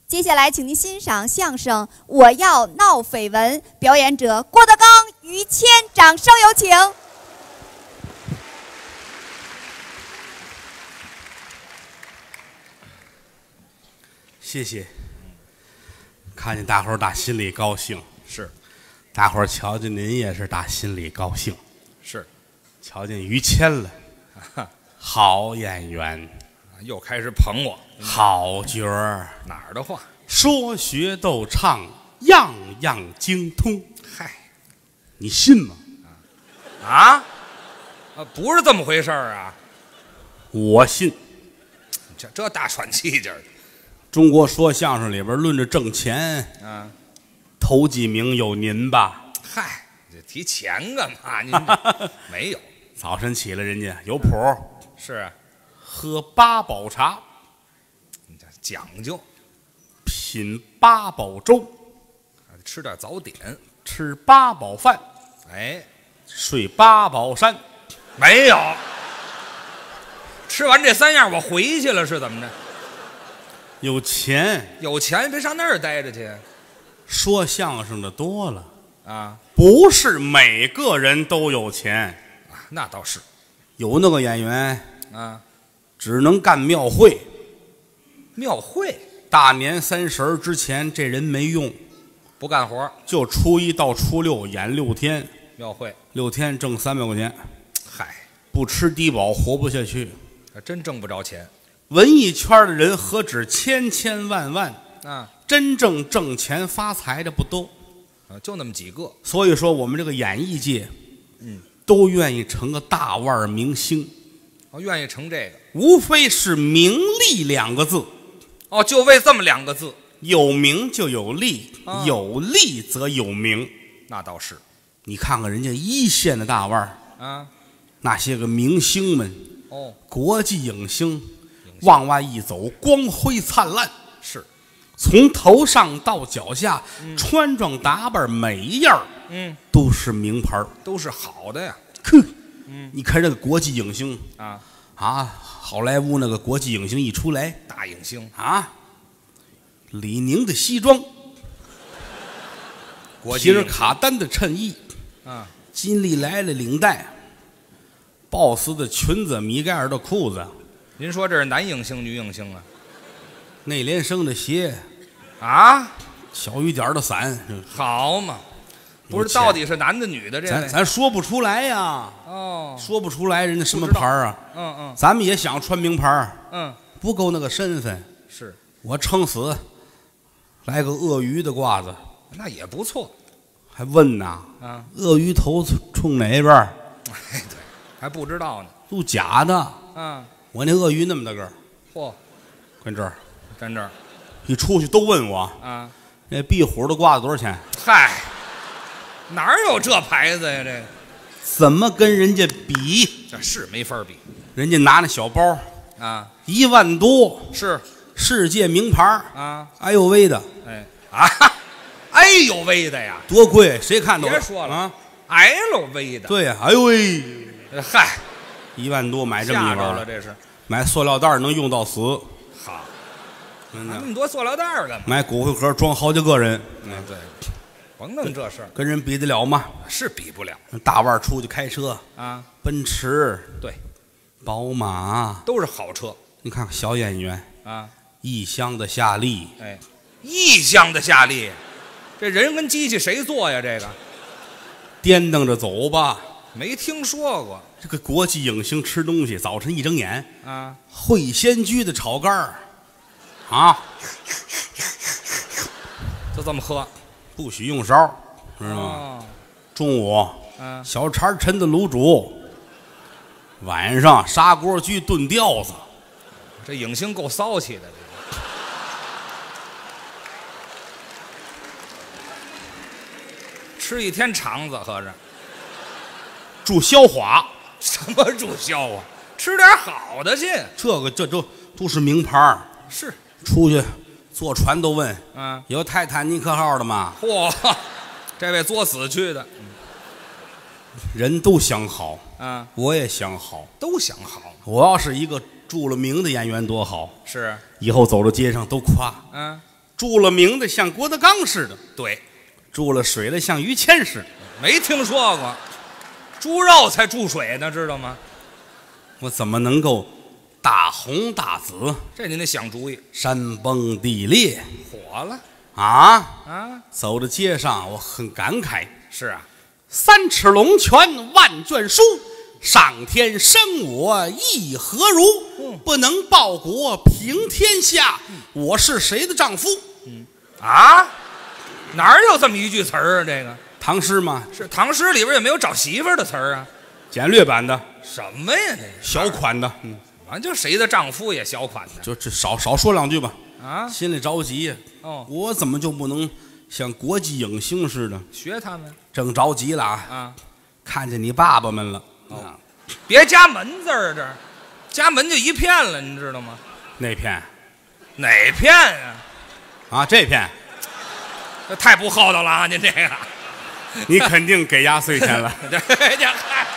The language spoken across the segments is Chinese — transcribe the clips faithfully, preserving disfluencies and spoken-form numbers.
接下来，请您欣赏相声《我要闹绯闻》，表演者郭德纲、于谦，掌声有请。 谢谢，看见大伙儿打心里高兴， 是， 大伙儿瞧见您也是打心里高兴， 是， 瞧见于谦了，好演员， 又开始捧我， 好角儿， 哪儿的话？ 说学逗唱样样精通， 嗨， 你信吗？ 啊，啊，不是这么回事儿啊！ 我信。 这这大喘气劲儿， 中国说相声里边论着挣钱， 啊， 头几名有您吧？ 嗨，这提钱干嘛？您没有？ 早晨起来人家有谱， 是啊， 喝八宝茶， 你这讲究， 品八宝粥， 吃点早点， 吃八宝饭， 哎， 睡八宝山。 没有。吃完这三样，我回去了，是怎么着？ 有钱， 有钱别上那儿待着去说相声的多了， 啊！ 不是每个人都有钱， 啊，那倒是有那个演员啊， 只能干庙会， 庙会大年三十儿之前这人没用， 不干活， 就初一到初六演六天， 庙会， 六天挣三百块钱， 嗨， 不吃低保活不下去。 还真挣不着钱文艺圈的人何止千千万万， 啊！ 真正挣钱发财的不多， 啊，就那么几个， 所以说我们这个演艺界， 嗯， 都愿意成个大腕明星， 哦，愿意成这个， 无非是名利两个字， 哦，就为这么两个字， 有名就有利， 啊有利则有名。 那倒是你看看人家一线的大腕儿， 啊， 那些个明星们， 哦， 国际影星，往外一走，光辉灿烂。 是， 从头上到脚下，嗯、穿装打扮每一样， 嗯， 都是名牌， 都是好的呀。 呵，嗯，你看这个国际影星啊啊，好莱坞那个国际影星一出来， 大影星啊，李宁的西装，皮尔卡丹的衬衣， 啊， 金利来的领带，鲍斯的裙子，米盖尔的裤子。 您说这是男影星女影星啊？ 内联升的鞋， 啊， 小雨点的伞， 好嘛，不是到底是男的女的这咱咱说不出来呀。 哦， 说不出来人家什么牌啊？ 嗯嗯， 咱们也想穿名牌， 嗯， 不够那个身份。 是我撑死来个鳄鱼的褂子， 那也不错。 还问呐？ 啊， 鳄鱼头冲哪边？ 哎，对，还不知道呢。 都假的。 嗯， 我那鳄鱼那么大个儿， 嚯， 跟这儿， 站这儿一出去都问我啊， 那壁虎的褂子多少钱？ 嗨，哪儿有这牌子呀？这个怎么跟人家比？ 这是没法比。 人家拿那小包啊， 一万多， 是世界名牌啊， 哎呦喂的， 哎啊，哎呦喂的呀， 多贵，谁看都别说了啊 ，L V 的， 对呀，哎呦喂， 嗨， 一万多买这么一玩吓着了，这是买塑料袋能用到死， 好， 真的那么多塑料袋儿干嘛？ 买骨灰盒装好几个人， 嗯，对，甭弄这事儿， 跟人比得了吗？ 是比不了大腕儿出去开车， 啊， 奔驰、 对， 宝马， 都是好车你看看小演员， 啊， 异乡的夏利， 哎，异乡的夏利，这人跟机器谁做呀？这个颠蹬着走吧。 没听说过这个国际影星吃东西，早晨一睁眼， 啊， 会仙居的炒肝儿，啊， 就这么喝， 不许用勺，知道吗？ 哦， 中午， 嗯， 小柴抻的卤煮，晚上砂锅居炖吊子， 这影星够骚气的，吃一天肠子合着。 助消化， 什么助消啊？吃点好的去。 这个这都都是名牌儿。 是， 出去坐船都问， 嗯， 有泰坦尼克号的吗？ 嚯，这位作死去的， 人都想好， 嗯， 我也想好。 都想好。 我要是一个著了名的演员多好， 是， 以后走到街上都夸， 嗯， 注了名的像郭德纲似的， 对， 注了水的像于谦似的。 没听说过，猪肉才注水呢，知道吗？ 我怎么能够大红大紫， 这您得想主意。 山崩地裂火了啊！ 啊！ 走到街上，我很感慨。 是啊， 三尺龙泉万卷书，上天生我亦何如？ 嗯、 不能报国平天下，嗯、我是谁的丈夫？ 嗯啊，哪儿有这么一句词儿啊？这个唐诗吗？ 是唐诗里边也没有找媳妇儿的词儿啊。 简略版的。 什么呀？这小款的。嗯， 啊，就谁的丈夫也小款的， 就这少少说两句吧。 啊， 心里着急呀。 哦， 我怎么就不能像国际影星似的学他们？ 正着急了啊！ 啊， 看见你爸爸们了。 哦，别加门字儿，这儿加门就一片了，你知道吗？ 那片？ 哪片啊？ 啊，这片。 这太不厚道了啊！您这个， 你肯定给压岁钱了。 这这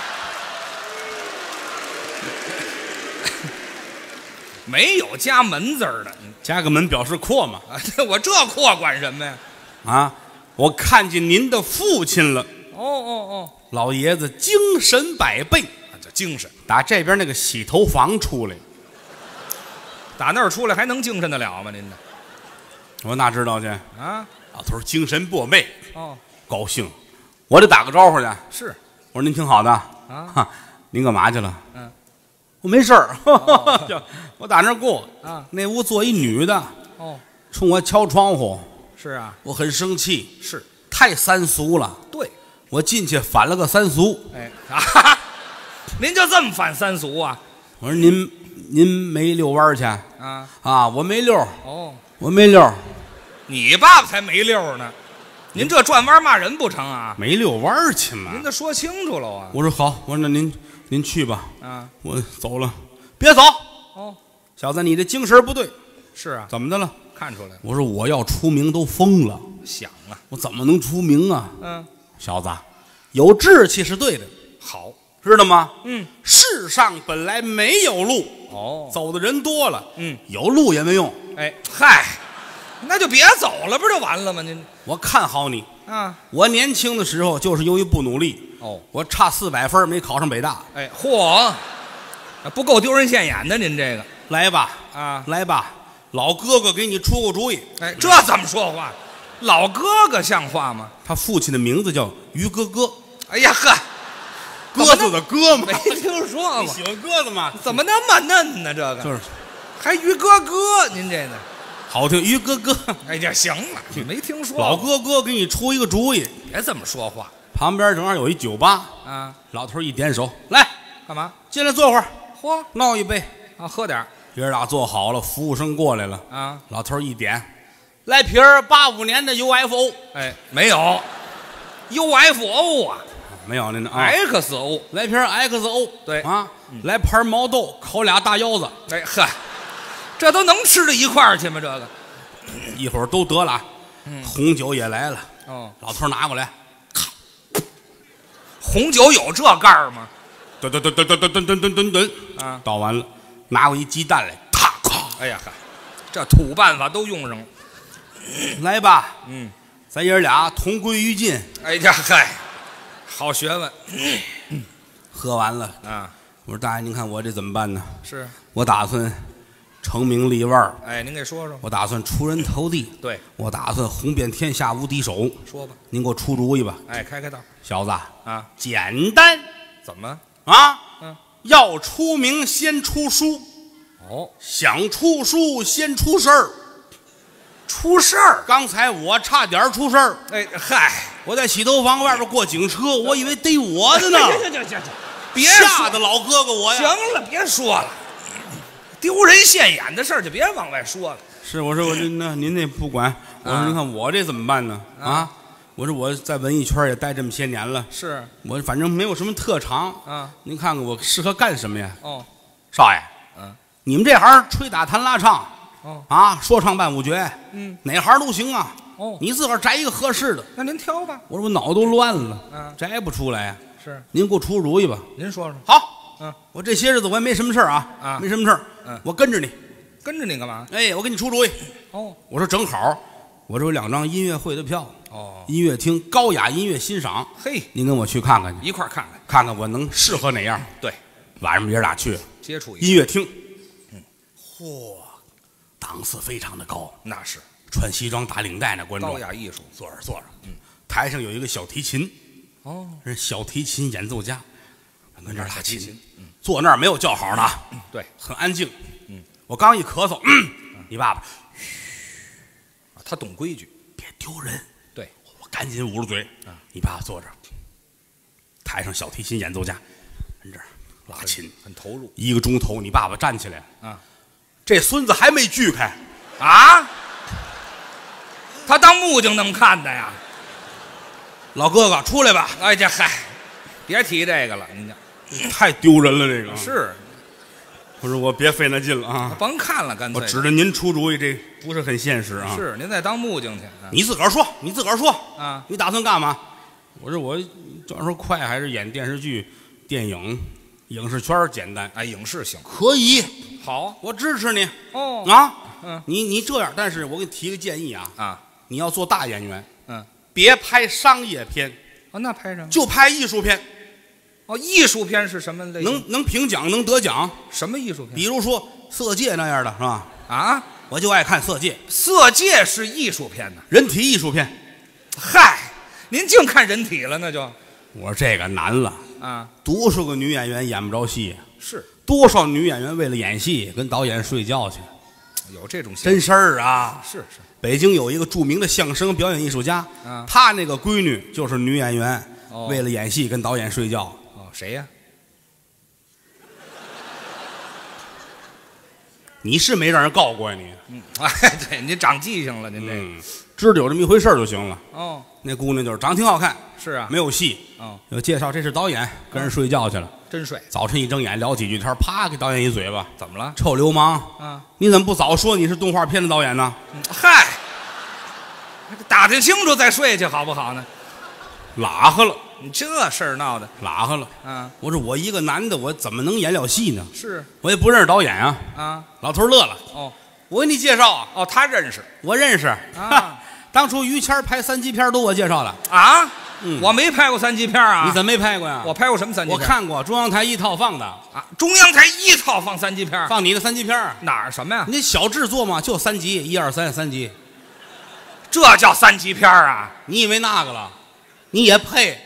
没有加门字儿的， 加个门表示阔嘛。 啊，我这阔管什么呀？ 啊，我看见您的父亲了。 哦哦哦， 老爷子精神百倍， 这精神打这边那个洗头房出来， 打那儿出来还能精神得了吗？您呢？ 我哪知道去啊？ 老头精神百倍， 哦， 高兴，我得打个招呼去。 是， 我说您挺好的啊， 您干嘛去了？ 嗯， 我没事儿， 哦、 我打那儿过啊， 那屋坐一女的， 哦， 冲我敲窗户。 是啊， 我很生气， 是太三俗了。 对， 我进去反了个三俗。 哎啊，您就这么反三俗啊？ 我说您您没遛弯去啊？ 啊，我没溜。 哦， 我没溜。 你爸爸才没溜呢，您这转弯骂人不成啊？ 没遛弯去嘛？ 您得说清楚了啊！ 我说好，我说那您您去吧。 啊， 我走了。别走。 哦， 小子，你这精神不对。 是啊， 怎么的了？ 看出来了。 我说我要出名都疯了。 想啊， 我怎么能出名啊？ 嗯， 小子，有志气是对的。 好， 知道吗？ 嗯， 世上本来没有路， 哦， 走的人多了， 嗯， 有路也没用。 哎，嗨，那就别走了，不就完了吗？您我看好你啊！ 我年轻的时候就是由于不努力， 哦， 我差四百分没考上北大。 哎，嚯，不够丢人现眼的，您这个来吧， 啊， 来吧，老哥哥给你出个主意。 哎，这怎么说话？老哥哥像话吗？ 他父亲的名字叫于哥哥。 哎呀呵， 鸽子的鸽嘛， 没听说过。 你喜欢鸽子吗？ 怎么那么嫩呢？这个就是， 还于哥哥，您这呢？ 好听，于哥哥。 哎呀，行了，你没听说过。 老哥哥给你出一个主意， 别这么说话。 旁边正好有一酒吧啊， 老头一点手，来， 干嘛？ 进来坐会儿， 嚯， 闹一杯啊，喝点爷儿俩坐好了，服务生过来了啊， 老头一点，来瓶儿八五年的 U F O。 哎，没有 U F O 啊， 没有那呢啊 X O， 来瓶 X O。 对啊，来盘毛豆，烤俩大腰子。 哎呵，这都能吃到一块儿去吗？这个一会儿都得了， 嗯， 红酒也来了。 哦， 老头拿过来， 红酒有这盖儿吗？ 噔噔噔噔噔噔噔噔噔噔啊， 倒完了，拿过一鸡蛋来，咔咔。 哎呀呵，这土办法都用上了。 来吧， 嗯， 咱爷儿俩同归于尽。 哎呀嗨，好学问。 喝完了啊， 我说大爷，您看我这怎么办呢？ 是我打算成名立万。 哎，您给说说。 我打算出人头地。 对， 我打算红遍天下无敌手。 说吧， 您给我出主意吧。 哎，开开道。 小子啊， 简单。 怎么啊？ 嗯， 要出名先出书。 哦， 想出书先出事儿。 出事儿？ 刚才我差点出事儿。 哎嗨， 我在洗头房外边过警车，我以为逮我的呢。 行行行行，别吓得老哥哥我呀。 行了，别说了，丢人现眼的事儿就别往外说了。 是，我说我这那您那不管，我说您看我这怎么办呢？啊，我说我在文艺圈也待这么些年了， 是我反正没有什么特长啊。 您看看我适合干什么呀？ 哦， 少爷， 嗯， 你们这行吹打弹拉唱， 哦啊，说唱伴舞绝， 嗯， 哪行都行啊。 哦， 你自个儿摘一个合适的。 那您挑吧。 我说我脑都乱了， 嗯， 摘不出来呀。 是， 您给我出主意吧。 您说说。 好， 嗯， 我这些日子我也没什么事儿啊， 啊， 没什么事儿， 嗯， 我跟着你。 跟着你干嘛？ 哎，我给你出主意。 哦， 我说正好我这有两张音乐会的票。 哦， 音乐厅高雅音乐欣赏。 嘿， 您跟我去看看去， 一块儿看看， 看看我能适合哪样。 对， 晚上爷俩去接触一下音乐厅。 嗯， 嚯，档次非常的高。 那是穿西装打领带那观众， 高雅艺术。 坐着坐着，嗯，台上有一个小提琴， 哦， 是小提琴演奏家，跟那儿拉琴。 琴，嗯， 坐那儿没有叫好的， 对， 很安静。 嗯， 我刚一咳嗽，嗯，你爸爸他懂规矩， 别丢人。 对， 我赶紧捂着嘴。你爸爸坐着，台上小提琴演奏家跟这儿拉琴， 很投入。 一个钟头，你爸爸站起来， 啊， 这孙子还没锯开。 啊，他当木匠那么看的呀？ 老哥哥出来吧。 哎，这嗨，别提这个了，您这太丢人了，这个是， 不是我别费那劲了啊！ 甭看了，干脆我指着您出主意，这不是很现实啊。 是您再当木匠去。啊你自个儿说，你自个儿说啊， 你打算干嘛？我说我这样说快还是演电视剧、电影、影视圈简单？ 哎，影视行， 可以， 好我支持你哦啊。 嗯， 你你这样，但是我给你提个建议啊啊， 你要做大演员， 嗯， 别拍商业片， 哦，那拍什么？ 就拍艺术片， 哦，艺术片是什么类型？ 能能评奖，能得奖。 什么艺术片？ 比如说《色戒》那样的是吧？ 啊， 我就爱看《色戒》， 色戒是艺术片呢。 人体艺术片。 嗨，您净看人体了，那就我说这个难了， 啊， 多少个女演员演不着戏， 是多少女演员为了演戏跟导演睡觉去， 有这种真事儿啊！ 是是北京有一个著名的相声表演艺术家， 啊他那个闺女就是女演员， 哦为了演戏跟导演睡觉。 哦，谁呀？ 你是没让人告过呀你？ 嗯，哎，对，您长记性了，您这个嗯，知道有这么一回事儿就行了。 哦， 那姑娘就是长得挺好看， 是啊， 没有戏， 哦， 有介绍这是导演，跟人睡觉去了。 真睡， 早晨一睁眼聊几句天，啪给导演一嘴巴， 怎么了？ 臭流氓！ 啊， 你怎么不早说你是动画片的导演呢？ 嗯嗨，打听清楚再睡去好不好呢？ 拉黑了， 你这事儿闹的， 拉黑了。 啊， 我说我一个男的，我怎么能演了戏呢？ 是我也不认识导演啊。 啊， 老头乐了， 哦我给你介绍啊， 哦，他认识我认识。 啊当初于谦拍三级片都我介绍的， 啊， 嗯我没拍过三级片啊， 你怎么没拍过呀？ 我拍过什么三级我片？ 看过中央台一套放的， 啊，中央台一套放三级片， 放你的三级片。 哪儿什么呀？ 你小制作嘛，就三集，一二三三集。 这叫三级片啊？ 你以为那个了？你也配？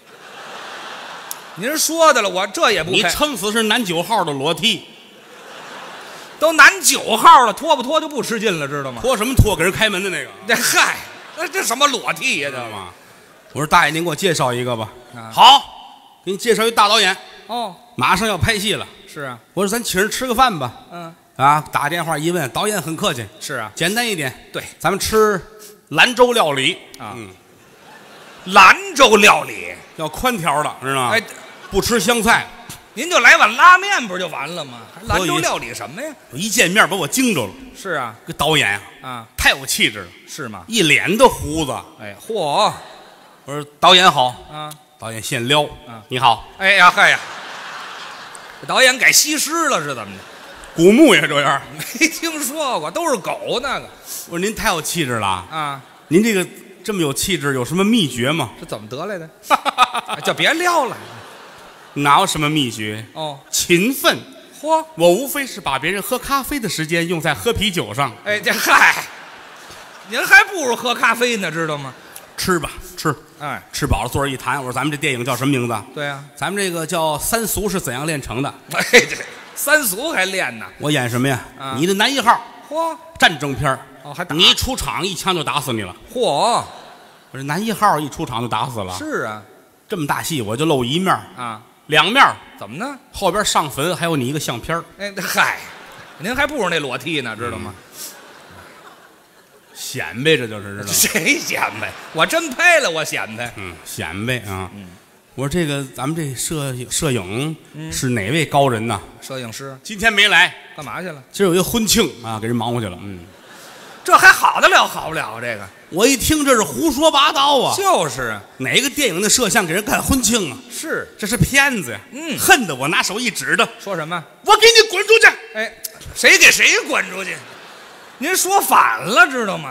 您说的了，我这也不你配， 撑死是男九号的裸替， 都男九号了，脱不脱就不吃劲了，知道吗？ 脱什么脱？给人开门的那个， 这嗨，那这什么裸替呀？这知道吗？我说大爷，您给我介绍一个吧。 啊好，给你介绍一大导演， 哦， 马上要拍戏了。 是啊， 我说咱请人吃个饭吧。 嗯， 啊，打电话一问，导演很客气， 是啊， 简单一点， 对， 咱们吃兰州料理啊嗯， 兰州料理， 要宽条的，知道吗？ 哎， 不吃香菜。 您就来碗拉面不就完了吗？还兰可以州料理什么呀？ 我一见面把我惊着了， 是啊， 这导演啊， 啊， 太有气质了， 是吗？ 一脸的胡子。 哎，嚯， 我说导演好， 啊， 导演现撩啊， 你好， 哎呀嗨呀，这导演改西施了是怎么着？ 古墓也这样。 没听说过，都是狗那个我说您太有气质了， 啊， 您这个这么有气质，有什么秘诀吗？ 这怎么得来的？就别撩了。 哪有什么秘诀？ 哦， 勤奋。 嚯， 我无非是把别人喝咖啡的时间用在喝啤酒上。 哎，这嗨，您还不如喝咖啡呢，知道吗？ 吃吧，吃， 哎， 吃饱了坐着一谈。我说咱们这电影叫什么名字？ 对呀、 咱们这个叫《三俗是怎样炼成的》。 哎，这三俗还练呢。 我演什么呀？ 啊你的男一号， 嚯战争片儿哦，还打你一出场一枪就打死你了。 嚯， 我说男一号一出场就打死了。 是啊， 这么大戏我就露一面儿啊， 两面儿怎么呢？ 后边上坟还有你一个相片儿哎，嗨，您还不如那裸替呢，知道吗？ 显摆着就是知道吗？ 谁显摆？我真拍了，我显摆。 嗯，显摆啊。 嗯我说这个咱们这摄摄影是哪位高人呢？ 摄影师今天没来， 干嘛去了？ 今儿有一个婚庆啊，给人忙活去了。嗯， 这还好得了，好不了这个。 我一听这是胡说八道啊！ 就是啊， 哪个电影的摄像给人干婚庆啊？ 是这是骗子呀！ 嗯恨得我拿手一指的， 说什么？ 我给你滚出去！ 哎，谁给谁滚出去？您说反了，知道吗？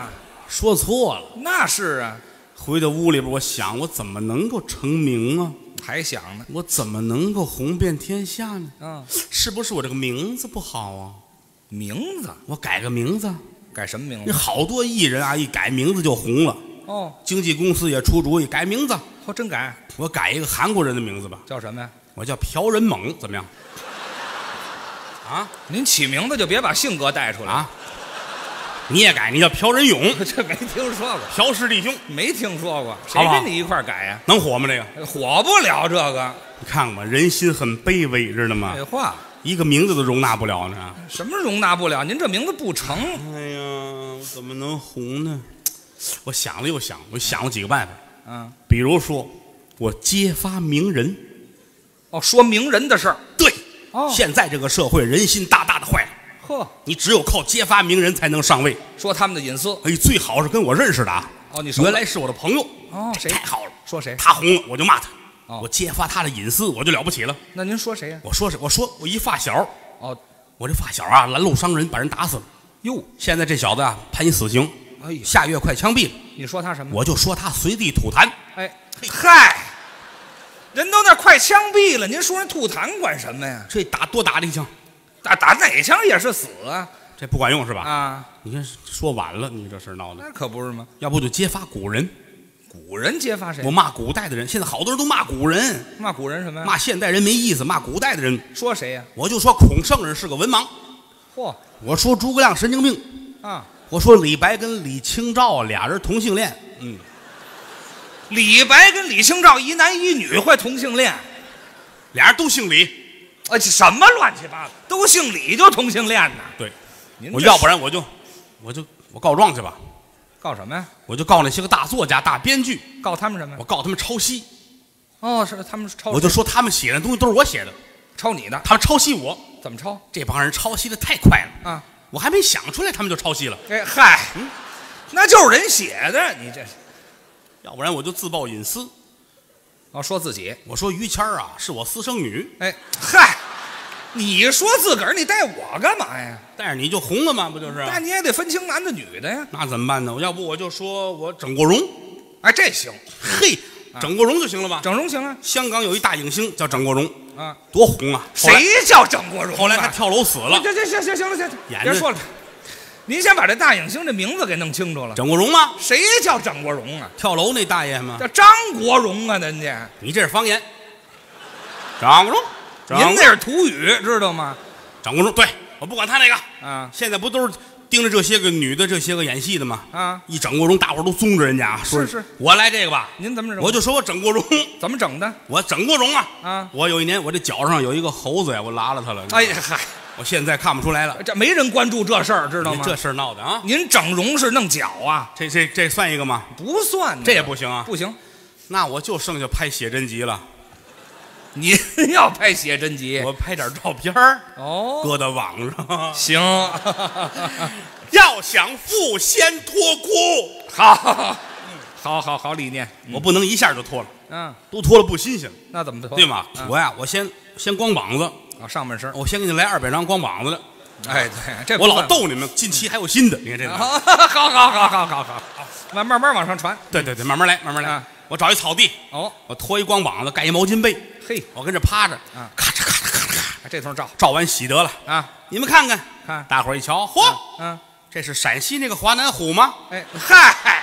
说错了。 那是啊， 回到屋里边，我想我怎么能够成名啊？ 还想呢。 我怎么能够红遍天下呢？ 嗯， 是不是我这个名字不好啊？ 名字我改个名字。 改什么名字？ 那好多艺人啊，一改名字就红了。 哦， 经纪公司也出主意改名字。 哦，真改？ 我改一个韩国人的名字吧， 叫什么呀？ 我叫朴仁猛，怎么样？啊， 您起名字就别把性格带出来啊！你也改，你叫朴仁勇， 这没听说过， 朴氏弟兄， 没听说过，谁好不好跟你一块儿改呀？ 能火吗？这个火不了这个。 你看看吧，人心很卑微，知道吗废？话， 一个名字都容纳不了呢。 什么容纳不了？您这名字不成。 哎呀，我怎么能红呢？我想了又想，我想了几个办法。 嗯， 比如说，我揭发名人。 哦，说名人的事儿。 对， 哦， 现在这个社会人心大大的坏了， 呵， 你只有靠揭发名人才能上位。 说他们的隐私。 哎，最好是跟我认识的啊。 哦，你熟原来是我的朋友。 哦，谁？ 这太好了。 说谁？ 他红了，我就骂他。 哦， 我揭发他的隐私，我就了不起了。 那您说谁呀？ 我说是，我说我一发小。 哦， 我这发小啊，拦路伤人，把人打死了。 哟， 现在这小子啊，判一死刑。 哎呀， 下月快枪毙了。 你说他什么？ 我就说他随地吐痰。 哎，嗨，人都那快枪毙了，您说人吐痰管什么呀？ 这打多打了一枪， 打打哪枪也是死啊！ 这不管用是吧？ 啊， 你看说晚了，你这事儿闹的。 那可不是吗？ 要不就揭发古人。 古人揭发谁？ 我骂古代的人，现在好多人都骂古人， 骂古人什么呀？ 骂现代人没意思，骂古代的人。 说谁呀？ 我就说孔圣人是个文盲。 嚯我说诸葛亮神经病。 啊！ 我说李白跟李清照俩人同性恋。嗯， 李白跟李清照一男一女会同性恋？ 俩人都姓李。 啊，这什么乱七八糟？都姓李就同性恋呢？ 对， 您我要不然我就我就我告状去吧。 告什么呀？ 我就告那些个大作家、大编剧， 告他们什么呀？ 我告他们抄袭。 哦，是他们抄， 我就说他们写的东西都是我写的， 抄你的， 他们抄袭我。 怎么抄这帮人抄袭的太快了啊！ 我还没想出来，他们就抄袭了。 哎嗨，嗯，那就是人写的，你这要不然我就自曝隐私。 哦，说自己， 我说于谦儿啊是我私生女。 哎嗨，你说自个儿，你带我干嘛呀？ 但是你就红了嘛，不就是？ 那你也得分清男的女的呀。 那怎么办呢？要不我就说我整过容。 哎，这行， 嘿，整过容就行了吧？ 整容行啊。 香港有一大影星叫整过容啊， 多红啊！后来谁叫整过容啊？ 后来还跳楼死了。 行行行行行了，行， 眼睛别说了。您先把这大影星这名字给弄清楚了。 整过容吗？ 谁叫整过容啊？ 跳楼那大爷吗？ 叫张国荣啊，人家。 你这是方言。整过容， 您那是土语，知道吗？ 整过容，对我不管他那个啊， 现在不都是盯着这些个女的、这些个演戏的吗？ 啊， 一整过容，大伙儿都宗着人家，说是是， 我来这个吧。 您怎么整？ 我就说我整过容。 怎么整的？ 我整过容啊！ 啊， 我有一年我这脚上有一个猴子呀，我拉了它了。 哎呀嗨， 我现在看不出来了。 这没人关注这事儿，知道吗？ 这事儿闹的啊！ 您整容是弄脚啊？ 这这这算一个吗？ 不算， 这也不行啊！ 不行， 那我就剩下拍写真集了。 您要拍写真集， 我拍点照片儿哦， 搁到网上。 行， 要想富，先脱裤。 好，好好好理念， 我不能一下就脱了， 嗯， 都脱了不新鲜了， 那怎么脱？ 对吗？我呀，我先先光膀子， 啊，上半身， 我先给你来二百张光膀子的。 哎，对，这我老逗你们，近期还有新的，你看这个。 好，好，好，好，好，好，好，慢慢慢往上传。 对对对，慢慢来，慢慢来。我找一草地， 哦， 我脱一光膀子，盖一毛巾被， 嘿， 我跟这趴着， 啊， 咔嚓咔嚓咔嚓咔， 这通照照完洗得了啊！ 你们看看， 看， 大伙儿一瞧，嚯， 嗯， 这是陕西那个华南虎吗？ 哎，嗨，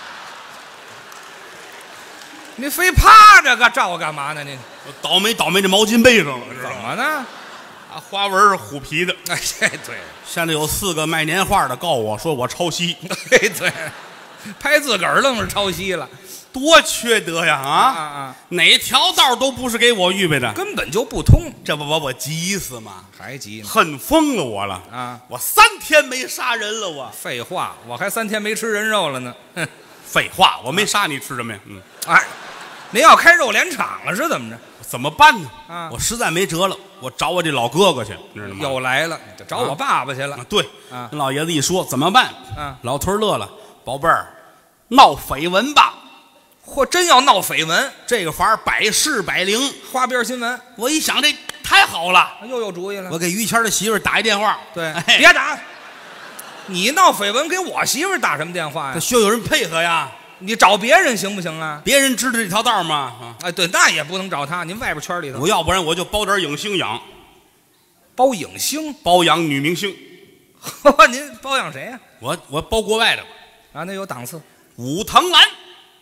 你非趴着个照干嘛呢？你我倒霉倒霉这毛巾被上了， 怎么呢？ 啊，花纹是虎皮的。 哎，这对， 现在有四个卖年画的告我说我抄袭， 哎对，拍自个儿愣是抄袭了， 多缺德呀！啊啊啊， 哪条道都不是给我预备的， 根本就不通， 这不把我急死吗？ 还急呢？ 恨疯了我了啊！ 我三天没杀人了，我废话，我还三天没吃人肉了呢。哼， 废话，我没杀你，吃什么呀？嗯， 哎，您要开肉联厂了是怎么着？ 怎么办呢？ 啊， 我实在没辙了，我找我这老哥哥去，知道吗？ 又来了，就找我爸爸去了。 啊对， 啊， 跟老爷子一说怎么办？ 啊， 老头儿乐了，宝贝儿，闹绯闻吧。 嚯，真要闹绯闻， 这个法儿百试百灵。 花边新闻， 我一想这太好了， 又有主意了。 我给于谦的媳妇儿打一电话。 对， 哎、 别打， 你闹绯闻给我媳妇儿打什么电话呀？ 这需要有人配合呀。 你找别人行不行啊？ 别人知道这条道吗？啊， 哎，对，那也不能找他。您外边圈里头， 我要不然我就包点影星养， 包影星， 包养女明星。 您包养谁呀？ 我我包国外的啊，那有档次， 武藤兰，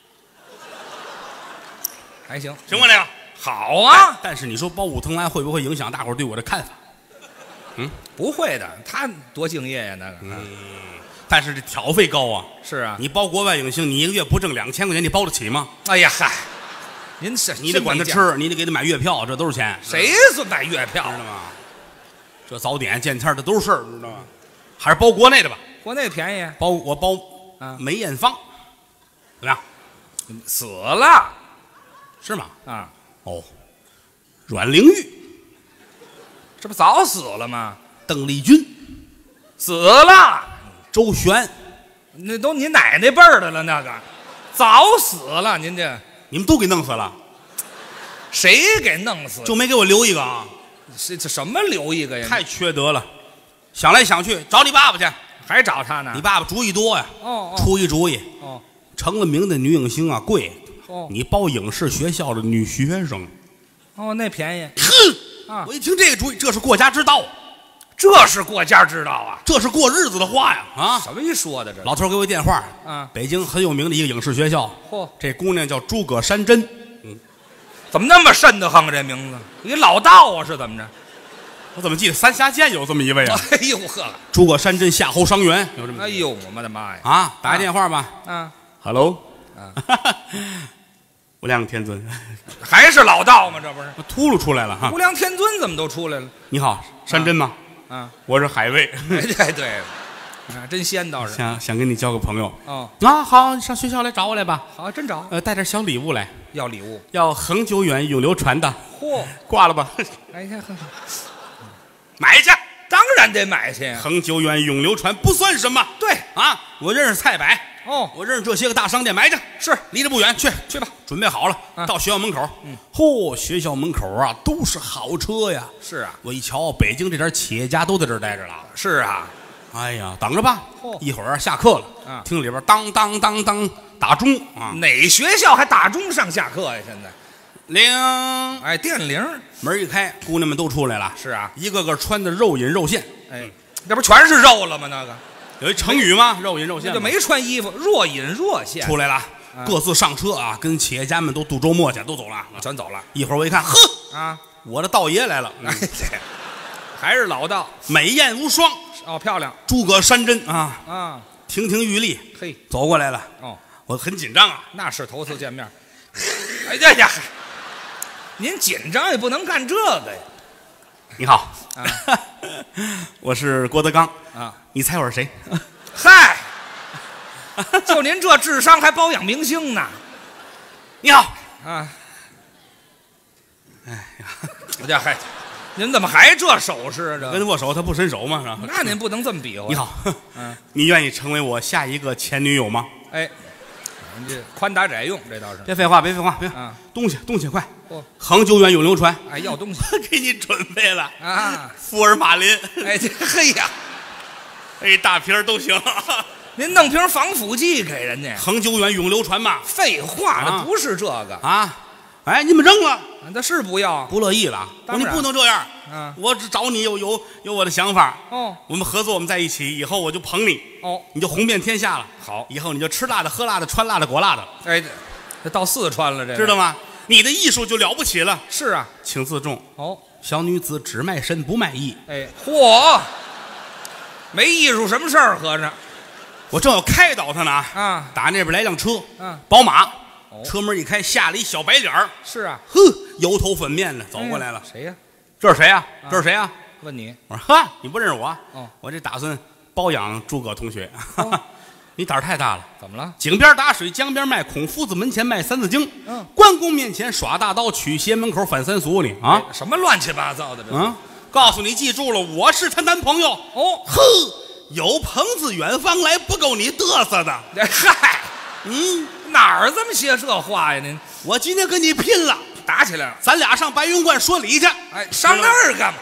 还行， 行吗？这个好啊。 但是你说包武藤兰会不会影响大伙儿对我的看法？嗯， 不会的，他多敬业呀，那个。 嗯，但是这挑费高啊。 是啊， 你包国外影星，你一个月不挣两千块钱，你包得起吗？ 哎呀嗨，您是你得管他吃，你得给他买月票，这都是钱。 谁说买月票知道吗？这早点见天的都是事儿，知道吗？还是包国内的吧？ 国内便宜。 包我包啊， 梅艳芳，怎么样？ 死了是吗？ 啊， 哦，阮玲玉， 这不早死了吗？ 邓丽君， 死了。 周璇， 那都你奶奶辈儿的了，那个早死了。您这你们都给弄死了， 谁给弄死？ 就没给我留一个啊！ 这这什么留一个呀？ 太缺德了！想来想去，找你爸爸去。 还找他呢？ 你爸爸主意多呀！ 哦哦， 出一主意。 哦， 成了名的女影星啊，贵。 哦， 你包影视学校的女学生。 哦，那便宜。 哼！ 啊， 我一听这个主意，这是过家之道， 这是过家之道啊！ 这是过日子的话呀！啊， 什么一说的这？ 老头给我一电话。 啊， 北京很有名的一个影视学校。 嚯， 这姑娘叫诸葛山珍。嗯， 怎么那么瘆得慌？这名字，一老道啊，是怎么着？ 我怎么记得三峡县有这么一位啊？ 哎呦呵， 诸葛山珍夏侯伤员有这么？ 哎呦，我的妈呀！ 啊，打个电话吧。 啊 ，Hello， 啊， 无量天尊， 还是老道吗？这不是我秃噜出来了哈无。量天尊怎么都出来了？ 你好，山珍吗？ 啊， 我是海卫， 哎对对，啊，真仙倒是。 想想跟你交个朋友。 哦， 啊，好，你上学校来找我来吧。 好，真找呃，带点小礼物来， 要礼物。 要恒久远永流传的。 嚯， 挂了吧， 哎呀呵， 买去。 当然得买去。 恒久远永流传不算什么。 对， 啊，我认识菜百。 哦， 我认识这些个大商店，买去。 是离着不远，去去吧。 准备好了， 啊到学校门口。 嗯， 嚯，学校门口啊都是好车呀。 是啊， 我一瞧，北京这点企业家都在这儿待着了。 是啊， 哎呀，等着吧， 嚯一会儿下课了， 啊听里边当当当当打钟啊， 哪学校还打钟上下课呀？现在， 铃， 哎，电铃。 门一开，姑娘们都出来了， 是啊， 一个个穿的肉隐肉现。 哎，这不全是肉了吗？那个有一成语吗？肉隐肉现嘛， 那就没穿衣服，若隐若现。 出来了，各自上车啊，跟企业家们都度周末去，都走了， 全走了一会儿我一看，呵， 啊！ 我的道爷来了， 哎，对，还是老道美艳无双， 哦，漂亮诸葛山珍啊， 啊！ 亭亭玉立， 嘿， 走过来了， 哦， 我很紧张啊。 那是头次见面。哎呀呀，您紧张也不能干这个呀！ 你好， 啊我是郭德纲啊， 你猜我是谁？ 嗨，就您这智商还包养明星呢？ 你好， 啊！哎呀，我这还，您怎么还这手势啊？这跟握手他不伸手吗？是吧？ 那您不能这么比划。 你好， 嗯， 你愿意成为我下一个前女友吗？ 哎，您这宽打窄用，这倒是。 别废话，别废话，别啊， 东西东西快， 嚯， 恒久远永流传， 哎，要东西给你准备了啊！ 福尔马林， 哎，这嘿呀， 哎，大瓶儿都行， 您弄瓶防腐剂给人家。 恒久远永流传嘛。 废话，那啊不是这个， 啊，哎，你们扔了， 那是不要。 不乐意了，我说你当然不能这样， 嗯， 我只找你有有有我的想法， 哦我们合作，我们在一起，以后我就捧你， 哦， 你就红遍天下了。 好， 以后你就吃辣的、喝辣的、穿辣的、裹辣的， 哎，这这到四川了，这知道吗？你的艺术就了不起了， 是啊。 请自重。 哦， 小女子只卖身不卖艺， 哎，嚯，没艺术什么事儿，合着我正要开导他呢， 啊， 打那边来辆车， 嗯， 宝马， 哦车门一开，下来一小白脸儿， 是啊， 呵，油头粉面的走过来了。 哎谁呀？ 这是谁呀？这是谁呀？ 问你我说哈，你不认识我？ 哦， 我这打算包养诸葛同学。 哦你胆儿太大了。 怎么了？ 井边打水，江边卖，孔夫子门前卖三字经。 嗯， 关公面前耍大刀，取邪门口反三俗你啊！ 哎什么乱七八糟的这？ 啊，告诉你，记住了，我是她男朋友。 哦， 呵，有朋自远方来，不够你嘚瑟的。 哎嗨， 嗯， 哪儿这么些这话呀？您我今天跟你拼了， 打起来了？ 咱俩上白云观说理去。 哎，上那儿干嘛？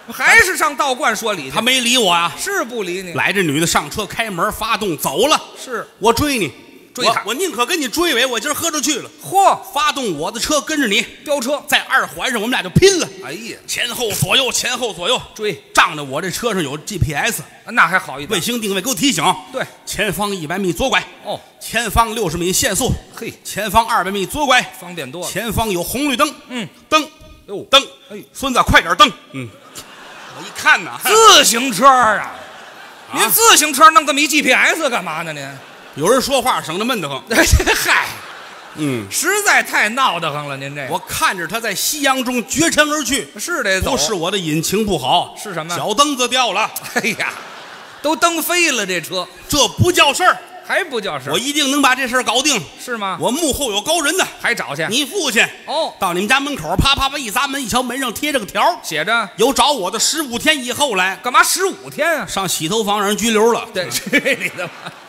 还是上道观说理去。 他没理我啊， 是不理你。 来，这女的上车开门发动走了。 是我追你， 追他我，我宁可跟你追尾，我今儿喝着去了。 嚯， 发动我的车跟着你飙车， 在二环上，我们俩就拼了。 哎呀， 前后左右，前后左右追， 仗着我这车上有 G P S， 那还好一点。 卫星定位给我提醒。 对， 前方一百米左拐。 哦， 前方六十米限速。 嘿， 前方二百米左拐， 方便多了。 前方有红绿灯。 嗯， 灯， 哟， 灯， 哎， 孙子快点蹬。嗯，我一看呐， 自行车啊， 啊您自行车弄这么一 G P S 干嘛呢？您， 有人说话省得闷得慌。 嗨， 嗯， 实在太闹得慌了。您这我看着他在夕阳中绝尘而去， 是得走， 不是我的引擎不好， 是什么？ 脚蹬子掉了。 哎呀，都蹬飞了这车， 这不叫事儿， 还不叫事儿？ 我一定能把这事儿搞定。 是吗？ 我幕后有高人的， 还找去？ 你父亲哦， 到你们家门口，啪啪啪一砸门，一瞧门上贴着个条儿， 写着有找我的十五天以后来， 干嘛十五天啊？ 上洗头房让人拘留了。 对，去你的吧！